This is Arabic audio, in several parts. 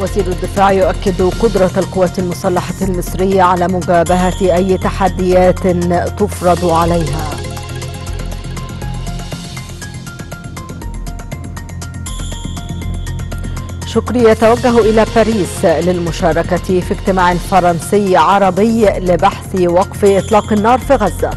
وزير الدفاع يؤكد قدرة القوات المسلحة المصرية على مجابهة أي تحديات تفرض عليها. شكري يتوجه إلى باريس للمشاركة في اجتماع فرنسي عربي لبحث وقف إطلاق النار في غزة.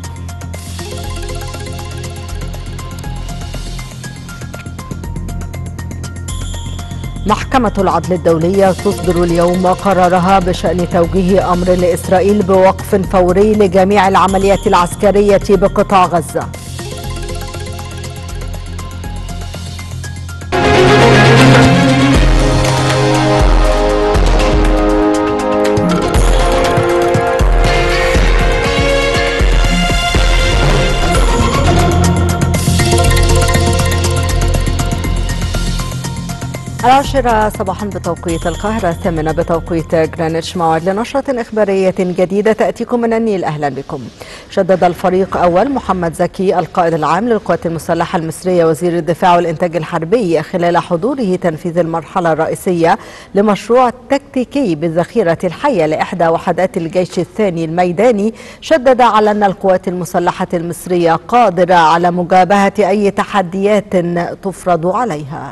محكمة العدل الدولية تصدر اليوم قرارها بشأن توجيه أمر لإسرائيل بوقف فوري لجميع العمليات العسكرية بقطاع غزة. العاشرة صباحا بتوقيت القاهرة، 8 بتوقيت غرينتش، موعد لنشرة إخبارية جديدة تأتيكم من النيل. أهلا بكم. شدد الفريق أول محمد زكي القائد العام للقوات المسلحة المصرية وزير الدفاع والإنتاج الحربي خلال حضوره تنفيذ المرحلة الرئيسية لمشروع تكتيكي بالذخيرة الحية لإحدى وحدات الجيش الثاني الميداني، شدد على أن القوات المسلحة المصرية قادرة على مجابهة أي تحديات تفرض عليها.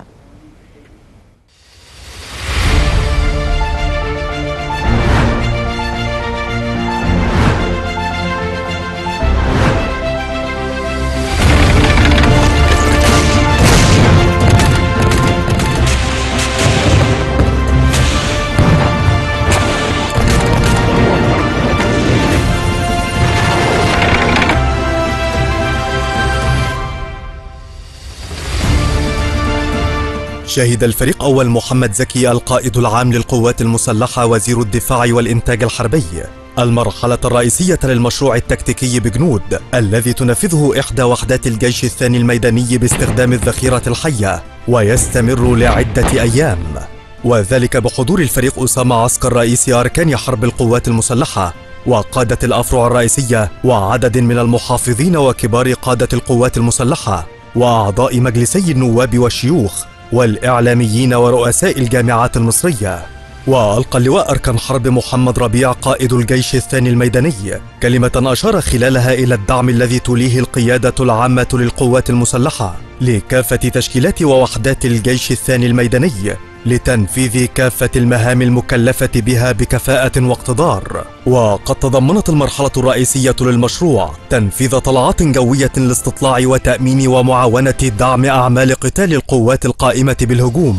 شهد الفريق أول محمد زكي القائد العام للقوات المسلحة وزير الدفاع والإنتاج الحربي المرحلة الرئيسية للمشروع التكتيكي بجنود الذي تنفذه إحدى وحدات الجيش الثاني الميداني باستخدام الذخيرة الحية، ويستمر لعدة أيام، وذلك بحضور الفريق أسامة عسكر رئيس أركان حرب القوات المسلحة وقادة الأفرع الرئيسية وعدد من المحافظين وكبار قادة القوات المسلحة وأعضاء مجلسي النواب والشيوخ والإعلاميين ورؤساء الجامعات المصرية. وألقى اللواء أركان حرب محمد ربيع قائد الجيش الثاني الميداني كلمة أشار خلالها إلى الدعم الذي توليه القيادة العامة للقوات المسلحة لكافة تشكيلات ووحدات الجيش الثاني الميداني لتنفيذ كافة المهام المكلفة بها بكفاءة واقتدار. وقد تضمنت المرحلة الرئيسية للمشروع تنفيذ طلعات جوية لاستطلاع وتأمين ومعاونة دعم أعمال قتال القوات القائمة بالهجوم.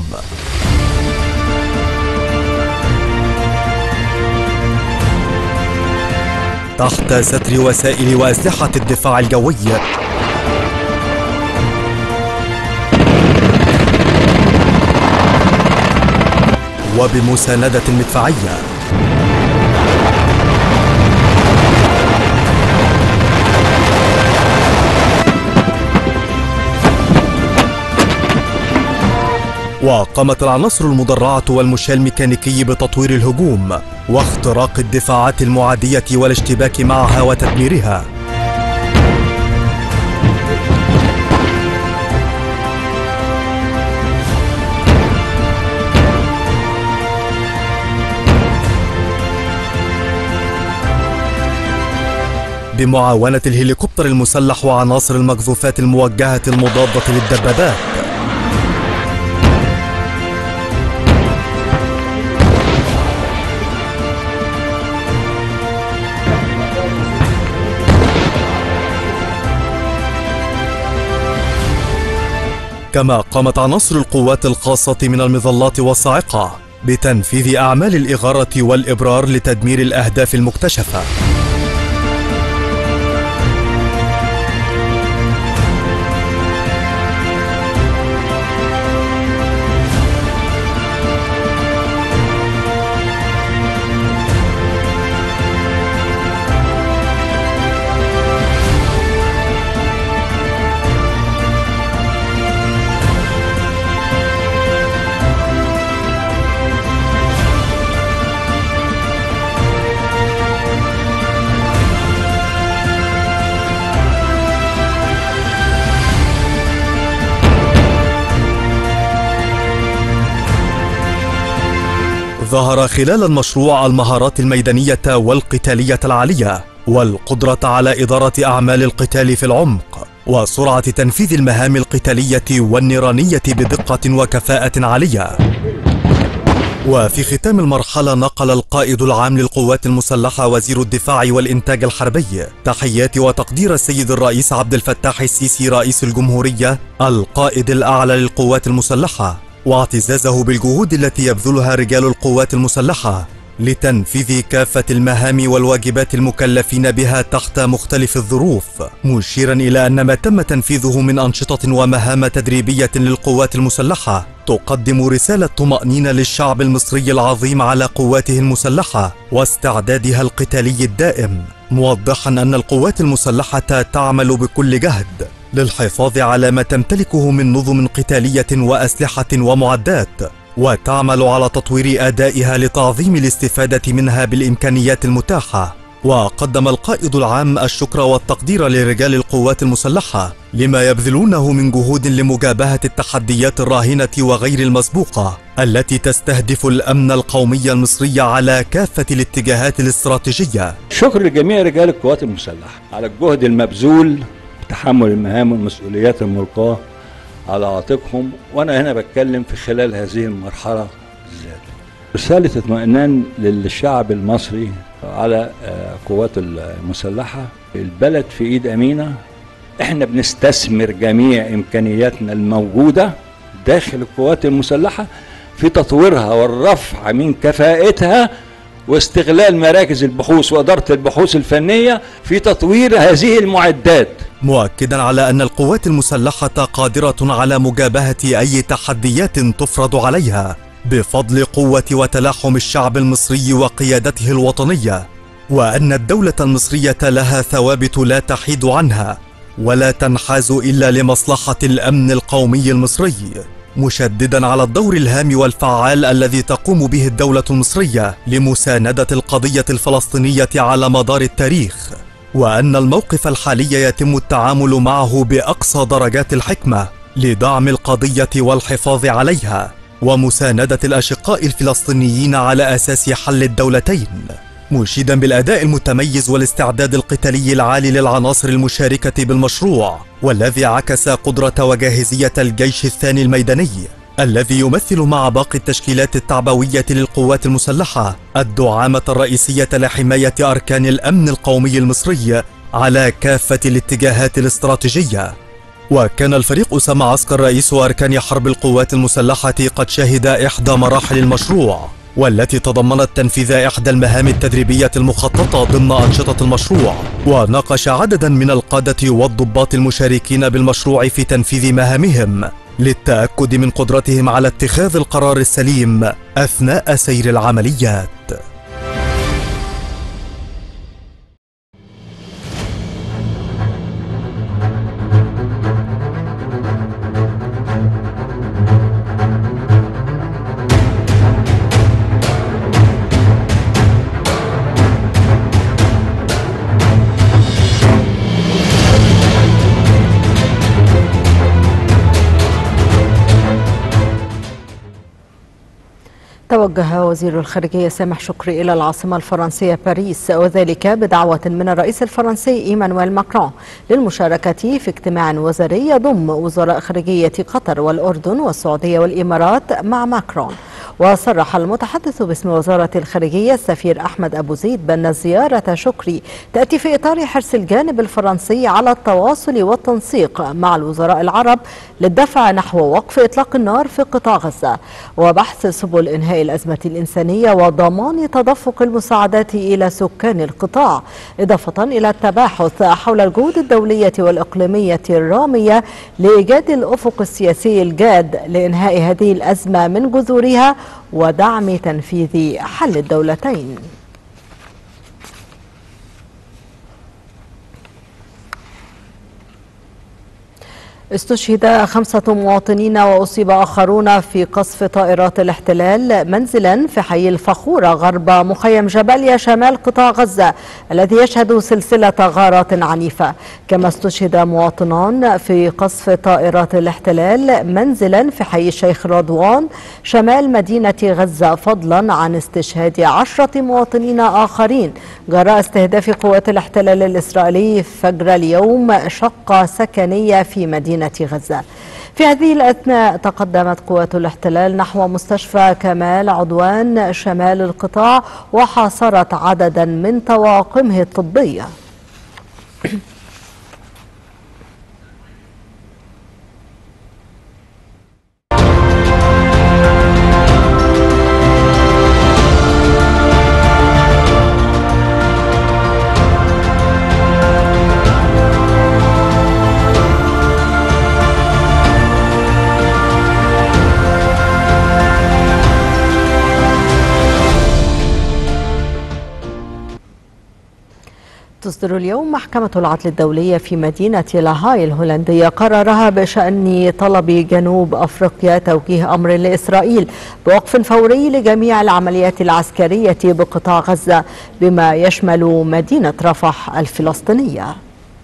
تحت ستر وسائل وأسلحة الدفاع الجوي وبمساندة مدفعية. وقامت العناصر المدرعة والمشاة الميكانيكي بتطوير الهجوم واختراق الدفاعات المعادية والاشتباك معها وتدميرها. بمعاونة الهليكوبتر المسلح وعناصر المقذوفات الموجهة المضادة للدبابات. كما قامت عناصر القوات الخاصة من المظلات والصاعقة بتنفيذ أعمال الإغارة والإبرار لتدمير الأهداف المكتشفة. ظهر خلال المشروع المهارات الميدانية والقتالية العالية والقدرة على إدارة أعمال القتال في العمق وسرعة تنفيذ المهام القتالية والنيرانية بدقة وكفاءة عالية. وفي ختام المرحلة نقل القائد العام للقوات المسلحة وزير الدفاع والإنتاج الحربي تحيات وتقدير السيد الرئيس عبد الفتاح السيسي رئيس الجمهورية القائد الأعلى للقوات المسلحة، واعتزازه بالجهود التي يبذلها رجال القوات المسلحة لتنفيذ كافة المهام والواجبات المكلفين بها تحت مختلف الظروف، مشيرا إلى أن ما تم تنفيذه من أنشطة ومهام تدريبية للقوات المسلحة تقدم رسالة طمأنينة للشعب المصري العظيم على قواته المسلحة واستعدادها القتالي الدائم، موضحا أن القوات المسلحة تعمل بكل جهد للحفاظ على ما تمتلكه من نظم قتالية وأسلحة ومعدات، وتعمل على تطوير أدائها لتعظيم الاستفادة منها بالإمكانيات المتاحة. وقدم القائد العام الشكر والتقدير لرجال القوات المسلحة لما يبذلونه من جهود لمجابهة التحديات الراهنة وغير المسبوقة التي تستهدف الأمن القومي المصري على كافة الاتجاهات الاستراتيجية. شكر لجميع رجال القوات المسلحة على الجهد المبذول بتحمل المهام والمسؤوليات الملقاة على عاتقهم، وأنا هنا بتكلم في خلال هذه المرحلة بالذات. رسالة اطمئنان للشعب المصري على قوات المسلحة. البلد في إيد أمينة، احنا بنستثمر جميع إمكانياتنا الموجودة داخل القوات المسلحة في تطويرها والرفع من كفاءتها واستغلال مراكز البحوث وإدارة البحوث الفنية في تطوير هذه المعدات، مؤكدا على أن القوات المسلحة قادرة على مجابهة أي تحديات تفرض عليها بفضل قوة وتلاحم الشعب المصري وقيادته الوطنية، وأن الدولة المصرية لها ثوابت لا تحيد عنها ولا تنحاز إلا لمصلحة الأمن القومي المصري، مشددا على الدور الهام والفعال الذي تقوم به الدولة المصرية لمساندة القضية الفلسطينية على مدار التاريخ، وأن الموقف الحالي يتم التعامل معه بأقصى درجات الحكمة لدعم القضية والحفاظ عليها ومساندة الأشقاء الفلسطينيين على أساس حل الدولتين، مشيدا بالأداء المتميز والاستعداد القتالي العالي للعناصر المشاركة بالمشروع، والذي عكس قدرة وجاهزية الجيش الثاني الميداني الذي يمثل مع باقي التشكيلات التعبوية للقوات المسلحة الدعامة الرئيسية لحماية أركان الأمن القومي المصري على كافة الاتجاهات الاستراتيجية. وكان الفريق أسامة عسكر رئيس أركان حرب القوات المسلحة قد شهد إحدى مراحل المشروع، والتي تضمنت تنفيذ إحدى المهام التدريبية المخططة ضمن أنشطة المشروع، وناقش عددا من القادة والضباط المشاركين بالمشروع في تنفيذ مهامهم للتأكد من قدرتهم على اتخاذ القرار السليم أثناء سير العمليات. توجه وزير الخارجية سامح شكري إلى العاصمة الفرنسية باريس، وذلك بدعوة من الرئيس الفرنسي إيمانويل ماكرون للمشاركة في اجتماع وزاري يضم وزراء خارجية قطر والأردن والسعودية والإمارات مع ماكرون. وصرح المتحدث باسم وزارة الخارجية السفير أحمد أبو زيد بأن زيارة شكري تأتي في إطار حرص الجانب الفرنسي على التواصل والتنسيق مع الوزراء العرب للدفع نحو وقف إطلاق النار في قطاع غزة وبحث سبل إنهاء الأزمة الإنسانية وضمان تدفق المساعدات إلى سكان القطاع، إضافة إلى التباحث حول الجهود الدولية والإقليمية الرامية لإيجاد الأفق السياسي الجاد لإنهاء هذه الأزمة من جذورها ودعم تنفيذ حل الدولتين. استشهد 5 مواطنين وأصيب آخرون في قصف طائرات الاحتلال منزلا في حي الفخورة غرب مخيم جباليا شمال قطاع غزة الذي يشهد سلسلة غارات عنيفة. كما استشهد مواطنان في قصف طائرات الاحتلال منزلا في حي الشيخ رضوان شمال مدينة غزة، فضلا عن استشهاد 10 مواطنين آخرين جراء استهداف قوات الاحتلال الإسرائيلي فجر اليوم شقة سكنية في مدينة غزة. في هذه الأثناء تقدمت قوات الاحتلال نحو مستشفى كمال عدوان شمال القطاع وحاصرت عددا من طواقمه الطبية. تصدر اليوم محكمة العدل الدولية في مدينة لاهاي الهولندية قرارها بشأن طلب جنوب أفريقيا توجيه أمر لإسرائيل بوقف فوري لجميع العمليات العسكرية بقطاع غزة بما يشمل مدينة رفح الفلسطينية.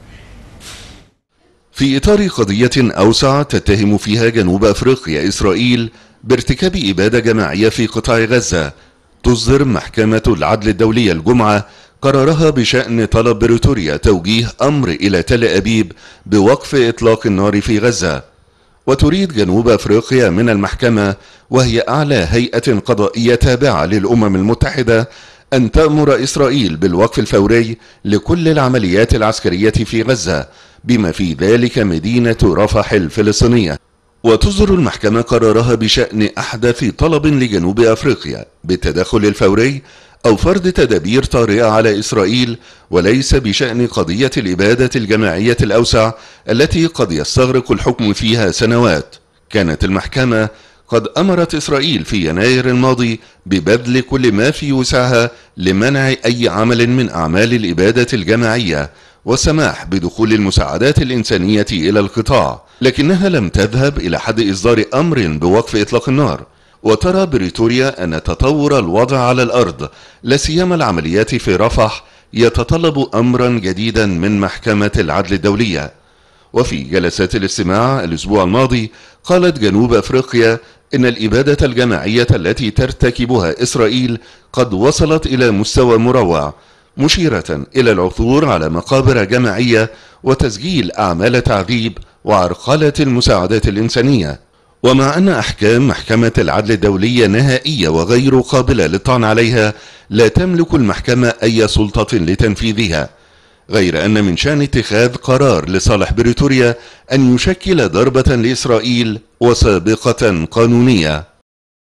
في إطار قضية أوسع تتهم فيها جنوب أفريقيا إسرائيل بارتكاب إبادة جماعية في قطاع غزة، تصدر محكمة العدل الدولية الجمعة قرارها بشأن طلب بريتوريا توجيه أمر إلى تل أبيب بوقف إطلاق النار في غزة. وتريد جنوب أفريقيا من المحكمة، وهي أعلى هيئة قضائية تابعة للأمم المتحدة، أن تأمر إسرائيل بالوقف الفوري لكل العمليات العسكرية في غزة بما في ذلك مدينة رفح الفلسطينية. وتصدر المحكمة قرارها بشأن أحدث طلب لجنوب أفريقيا بالتدخل الفوري أو فرض تدابير طارئة على إسرائيل، وليس بشأن قضية الإبادة الجماعية الأوسع التي قد يستغرق الحكم فيها سنوات. كانت المحكمة قد أمرت إسرائيل في يناير الماضي ببذل كل ما في وسعها لمنع أي عمل من أعمال الإبادة الجماعية والسماح بدخول المساعدات الإنسانية إلى القطاع، لكنها لم تذهب إلى حد إصدار أمر بوقف إطلاق النار. وترى بريتوريا أن تطور الوضع على الأرض لا سيما العمليات في رفح يتطلب أمرا جديدا من محكمة العدل الدولية. وفي جلسات الاستماع الأسبوع الماضي قالت جنوب أفريقيا إن الإبادة الجماعية التي ترتكبها إسرائيل قد وصلت إلى مستوى مروع، مشيرة إلى العثور على مقابر جماعية وتسجيل أعمال تعذيب وعرقلة المساعدات الإنسانية. ومع أن أحكام محكمة العدل الدولية نهائية وغير قابلة للطعن عليها، لا تملك المحكمة أي سلطة لتنفيذها، غير أن من شأن اتخاذ قرار لصالح بريتوريا أن يشكل ضربة لإسرائيل وسابقة قانونية.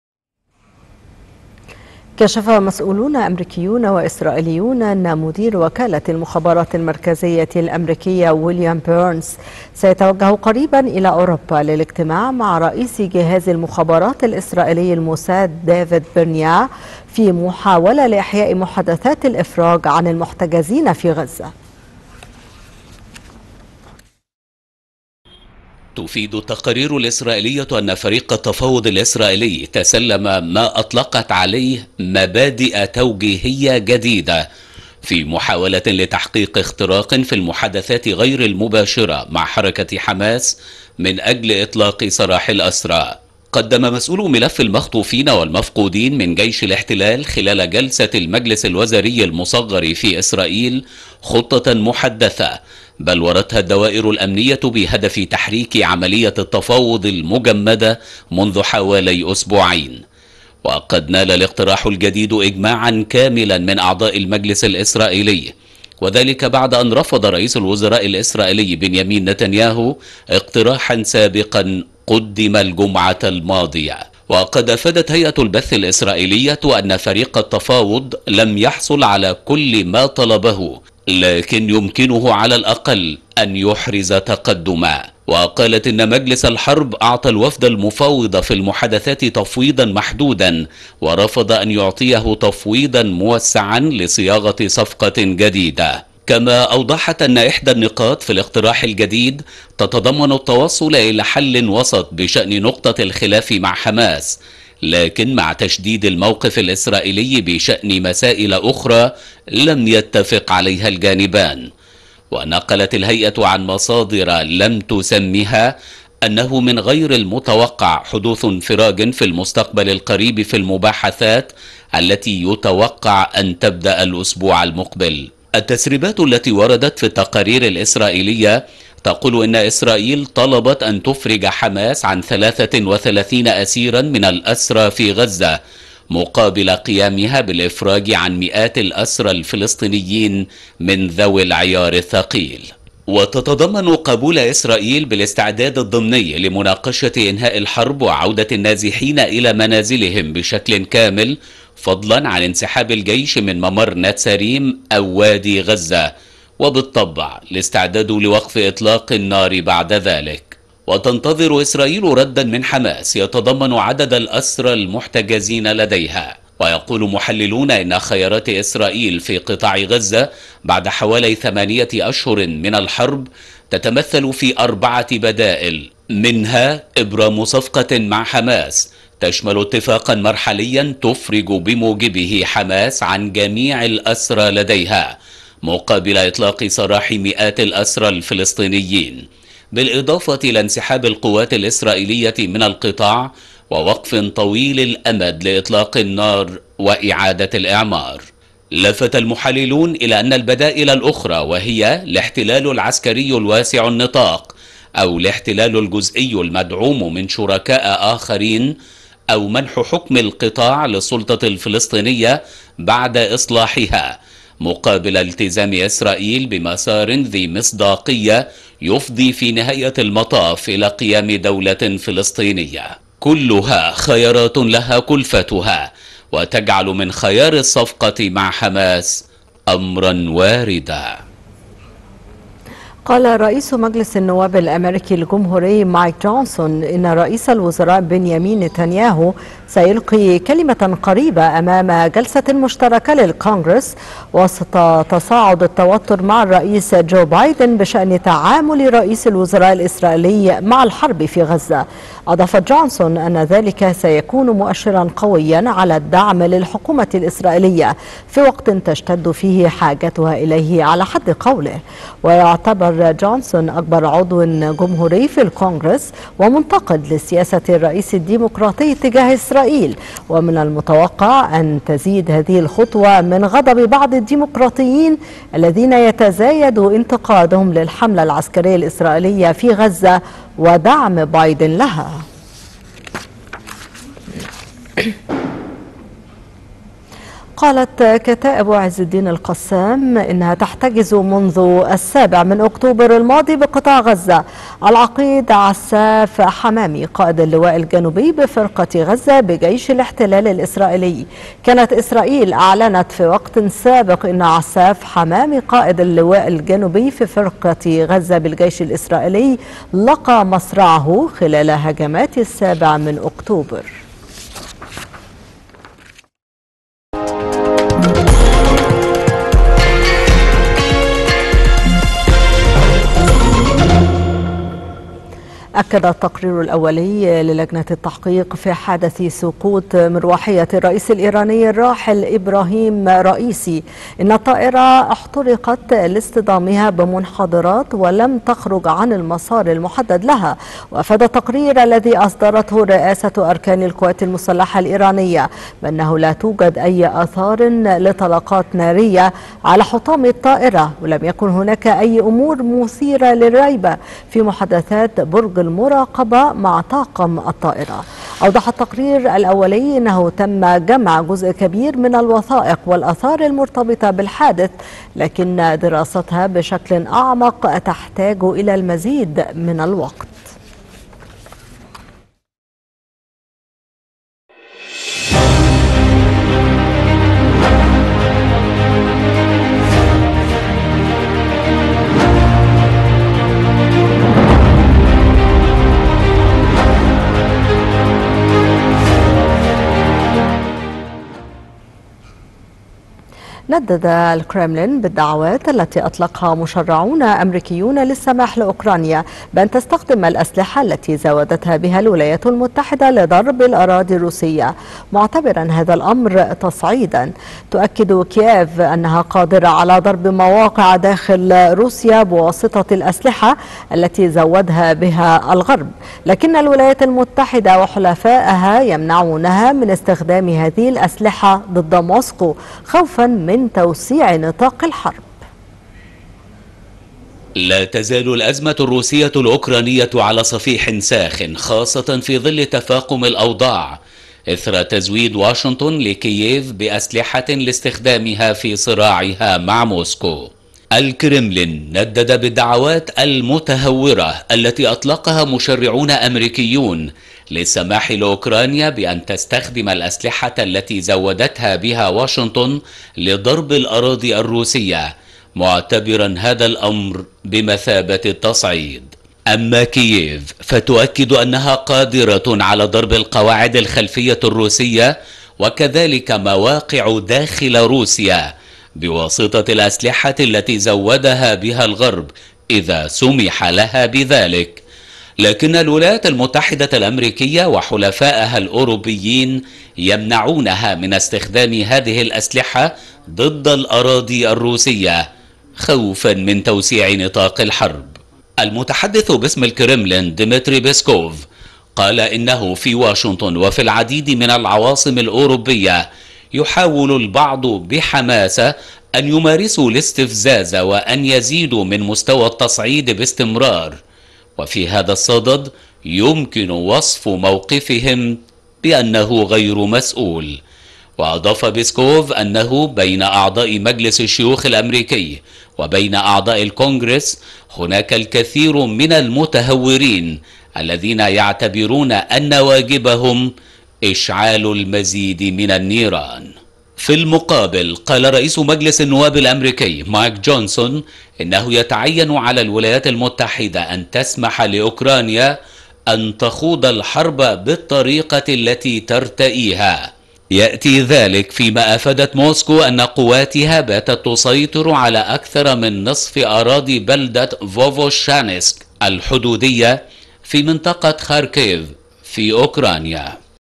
كشف مسؤولون أمريكيون وإسرائيليون أن مدير وكالة المخابرات المركزية الأمريكية ويليام بيرنز سيتوجه قريبا إلى أوروبا للاجتماع مع رئيس جهاز المخابرات الإسرائيلي الموساد ديفيد برنيا في محاولة لإحياء محادثات الإفراج عن المحتجزين في غزة. تفيد التقارير الإسرائيلية أن فريق التفاوض الإسرائيلي تسلم ما أطلقت عليه مبادئ توجيهية جديدة في محاولة لتحقيق اختراق في المحادثات غير المباشرة مع حركة حماس من أجل إطلاق سراح الأسرى. قدم مسؤول ملف المخطوفين والمفقودين من جيش الاحتلال خلال جلسة المجلس الوزاري المصغر في إسرائيل خطة محدثة بلورتها الدوائر الأمنية بهدف تحريك عملية التفاوض المجمدة منذ حوالي أسبوعين. وقد نال الاقتراح الجديد إجماعا كاملا من أعضاء المجلس الإسرائيلي، وذلك بعد أن رفض رئيس الوزراء الإسرائيلي بنيامين نتنياهو اقتراحا سابقا قدم الجمعة الماضية. وقد أفادت هيئة البث الإسرائيلية أن فريق التفاوض لم يحصل على كل ما طلبه، لكن يمكنه على الأقل أن يحرز تقدما. وقالت إن مجلس الحرب أعطى الوفد المفاوض في المحادثات تفويضا محدودا، ورفض أن يعطيه تفويضا موسعا لصياغة صفقة جديدة. كما أوضحت أن إحدى النقاط في الاقتراح الجديد تتضمن التوصل إلى حل وسط بشأن نقطة الخلاف مع حماس، لكن مع تشديد الموقف الإسرائيلي بشأن مسائل أخرى لم يتفق عليها الجانبان. ونقلت الهيئة عن مصادر لم تسمها أنه من غير المتوقع حدوث انفراج في المستقبل القريب في المباحثات التي يتوقع أن تبدأ الأسبوع المقبل. التسريبات التي وردت في التقارير الإسرائيلية تقول إن إسرائيل طلبت أن تفرج حماس عن 33 أسيرا من الأسرى في غزة مقابل قيامها بالإفراج عن مئات الأسرى الفلسطينيين من ذوي العيار الثقيل. وتتضمن قبول إسرائيل بالاستعداد الضمني لمناقشة إنهاء الحرب وعودة النازحين إلى منازلهم بشكل كامل، فضلا عن انسحاب الجيش من ممر نتساريم أو وادي غزة، وبالطبع الاستعداد لوقف إطلاق النار بعد ذلك. وتنتظر إسرائيل ردا من حماس يتضمن عدد الأسرى المحتجزين لديها. ويقول محللون إن خيارات إسرائيل في قطاع غزة بعد حوالي 8 أشهر من الحرب تتمثل في 4 بدائل، منها إبرام صفقة مع حماس تشمل اتفاقا مرحليا تفرج بموجبه حماس عن جميع الأسرى لديها مقابل إطلاق سراح مئات الأسرى الفلسطينيين، بالإضافة إلى انسحاب القوات الإسرائيلية من القطاع ووقف طويل الأمد لإطلاق النار وإعادة الإعمار. لفت المحللون إلى أن البدائل الأخرى، وهي الاحتلال العسكري الواسع النطاق أو الاحتلال الجزئي المدعوم من شركاء آخرين، أو منح حكم القطاع للسلطة الفلسطينية بعد إصلاحها مقابل التزام إسرائيل بمسار ذي مصداقية يفضي في نهاية المطاف إلى قيام دولة فلسطينية. كلها خيارات لها كلفتها، وتجعل من خيار الصفقة مع حماس أمرا واردا. قال رئيس مجلس النواب الأمريكي الجمهوري مايك جونسون إن رئيس الوزراء بنيامين نتنياهو سيلقي كلمة قريبة أمام جلسة مشتركة للكونغرس وسط تصاعد التوتر مع الرئيس جو بايدن بشأن تعامل رئيس الوزراء الإسرائيلي مع الحرب في غزة. أضاف جونسون أن ذلك سيكون مؤشرا قويا على الدعم للحكومة الإسرائيلية في وقت تشتد فيه حاجتها إليه على حد قوله. ويعتبر جونسون أكبر عضو جمهوري في الكونغرس ومنتقد لسياسة الرئيس الديمقراطي تجاه إسرائيل، ومن المتوقع أن تزيد هذه الخطوة من غضب بعض الديمقراطيين الذين يتزايد انتقادهم للحملة العسكرية الإسرائيلية في غزة ودعم بايدن لها. قالت كتائب عز الدين القسام إنها تحتجز منذ 7 أكتوبر الماضي بقطاع غزة العقيد عساف حمامي قائد اللواء الجنوبي بفرقة غزة بجيش الاحتلال الإسرائيلي. كانت إسرائيل أعلنت في وقت سابق إن عساف حمامي قائد اللواء الجنوبي في فرقة غزة بالجيش الإسرائيلي لقى مصرعه خلال هجمات 7 أكتوبر. أكد التقرير الأولي للجنة التحقيق في حادث سقوط مروحية الرئيس الإيراني الراحل إبراهيم رئيسي إن الطائرة احترقت لاصطدامها بمنحدرات ولم تخرج عن المسار المحدد لها. وأفاد التقرير الذي أصدرته رئاسة أركان القوات المسلحة الإيرانية بأنه لا توجد أي آثار لطلقات نارية على حطام الطائرة، ولم يكن هناك أي أمور مثيرة للريبة في محادثات برج المراقبة مع طاقم الطائرة. أوضح التقرير الأولي أنه تم جمع جزء كبير من الوثائق والآثار المرتبطة بالحادث، لكن دراستها بشكل أعمق تحتاج إلى المزيد من الوقت. ندد الكرملين بالدعوات التي أطلقها مشرعون أمريكيون للسماح لأوكرانيا بأن تستخدم الأسلحة التي زودتها بها الولايات المتحدة لضرب الأراضي الروسية، معتبرا هذا الأمر تصعيدا. تؤكد كييف أنها قادرة على ضرب مواقع داخل روسيا بواسطة الأسلحة التي زودها بها الغرب، لكن الولايات المتحدة وحلفائها يمنعونها من استخدام هذه الأسلحة ضد موسكو خوفا من توسيع نطاق الحرب. لا تزال الأزمة الروسية الأوكرانية على صفيح ساخن، خاصة في ظل تفاقم الأوضاع إثر تزويد واشنطن لكييف بأسلحة لاستخدامها في صراعها مع موسكو. الكرملين ندد بالدعوات المتهورة التي أطلقها مشرعون أمريكيون للسماح لأوكرانيا بأن تستخدم الأسلحة التي زودتها بها واشنطن لضرب الأراضي الروسية، معتبرا هذا الأمر بمثابة التصعيد. أما كييف فتؤكد أنها قادرة على ضرب القواعد الخلفية الروسية وكذلك مواقع داخل روسيا بواسطة الأسلحة التي زودها بها الغرب إذا سمح لها بذلك، لكن الولايات المتحدة الأمريكية وحلفائها الأوروبيين يمنعونها من استخدام هذه الأسلحة ضد الأراضي الروسية خوفا من توسيع نطاق الحرب. المتحدث باسم الكرملين ديمتري بيسكوف قال إنه في واشنطن وفي العديد من العواصم الأوروبية يحاول البعض بحماسة أن يمارسوا الاستفزاز وأن يزيدوا من مستوى التصعيد باستمرار، وفي هذا الصدد يمكن وصف موقفهم بأنه غير مسؤول. وأضاف بيسكوف أنه بين أعضاء مجلس الشيوخ الأمريكي وبين أعضاء الكونغرس هناك الكثير من المتهورين الذين يعتبرون أن واجبهم إشعال المزيد من النيران. في المقابل قال رئيس مجلس النواب الأمريكي مايك جونسون إنه يتعين على الولايات المتحدة أن تسمح لأوكرانيا أن تخوض الحرب بالطريقة التي ترتئيها. يأتي ذلك فيما أفادت موسكو أن قواتها باتت تسيطر على أكثر من نصف أراضي بلدة فوفوشانسك الحدودية في منطقة خاركيف في أوكرانيا.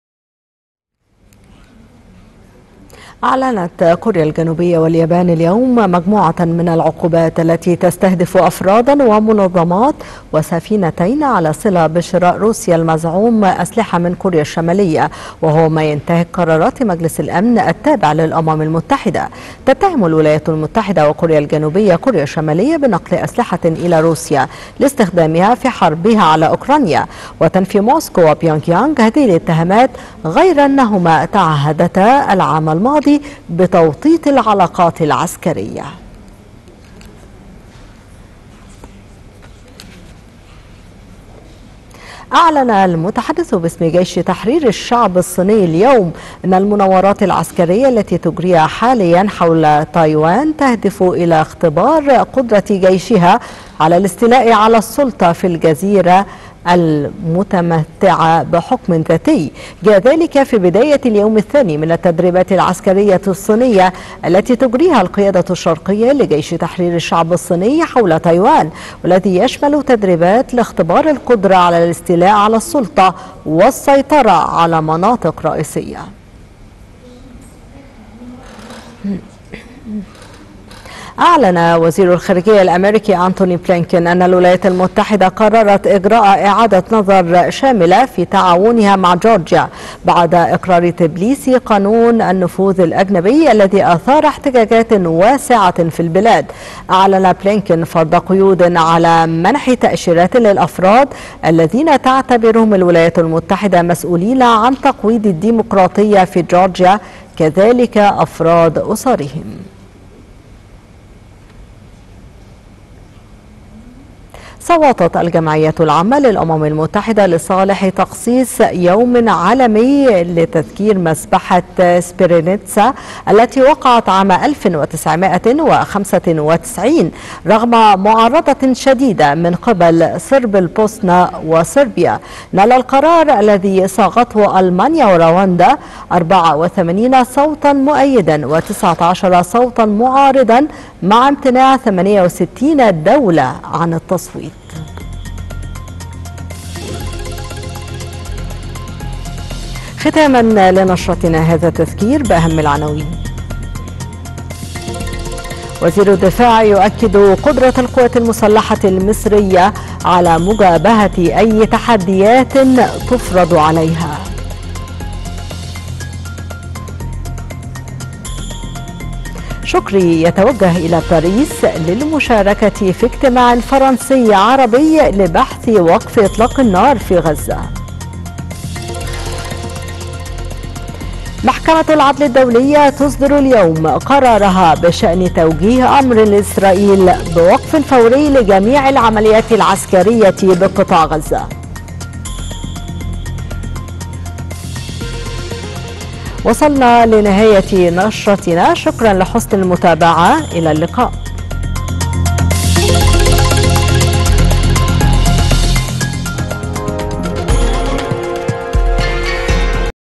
أعلنت كوريا الجنوبية واليابان اليوم مجموعة من العقوبات التي تستهدف أفرادا ومنظمات وسفينتين على صلة بشراء روسيا المزعوم أسلحة من كوريا الشمالية، وهو ما ينتهك قرارات مجلس الأمن التابع للأمم المتحدة. تتهم الولايات المتحدة وكوريا الجنوبية كوريا الشمالية بنقل أسلحة إلى روسيا لاستخدامها في حربها على أوكرانيا، وتنفي موسكو وبيونغ يانغ هذه الاتهامات، غير أنهما تعهدتا العام الماضي بتوطيد العلاقات العسكرية. أعلن المتحدث باسم جيش تحرير الشعب الصيني اليوم أن المناورات العسكرية التي تجريها حاليا حول تايوان تهدف إلى اختبار قدرة جيشها على الاستيلاء على السلطة في الجزيرة المتمتعة بحكم ذاتي. جاء ذلك في بداية اليوم الثاني من التدريبات العسكرية الصينية التي تجريها القيادة الشرقية لجيش تحرير الشعب الصيني حول تايوان، والذي يشمل تدريبات لاختبار القدرة على الاستيلاء على السلطة والسيطرة على مناطق رئيسية. أعلن وزير الخارجية الأمريكي أنتوني بلينكين أن الولايات المتحدة قررت إجراء إعادة نظر شاملة في تعاونها مع جورجيا بعد إقرار تبليسي قانون النفوذ الأجنبي الذي أثار احتجاجات واسعة في البلاد. أعلن بلينكين فرض قيود على منح تأشيرات للأفراد الذين تعتبرهم الولايات المتحدة مسؤولين عن تقويض الديمقراطية في جورجيا، كذلك أفراد أسرهم. صوتت الجمعية العامة للأمم المتحدة لصالح تخصيص يوم عالمي لتذكير مذبحة سبرينيتسا التي وقعت عام 1995 رغم معارضة شديدة من قبل صرب البوسنة وصربيا. نال القرار الذي صاغته ألمانيا ورواندا 84 صوتا مؤيدا و19 صوتا معارضا مع امتناع 68 دولة عن التصويت. ختاما لنشرتنا هذا التذكير بأهم العناوين. وزير الدفاع يؤكد قدرة القوات المسلحة المصرية على مجابهة أي تحديات تفرض عليها. شكري يتوجه إلى باريس للمشاركة في اجتماع فرنسي عربي لبحث وقف إطلاق النار في غزة. محكمة العدل الدولية تصدر اليوم قرارها بشأن توجيه أمر لإسرائيل بوقف فوري لجميع العمليات العسكرية بقطاع غزة. وصلنا لنهاية نشرتنا، شكرا لحسن المتابعة، إلى اللقاء.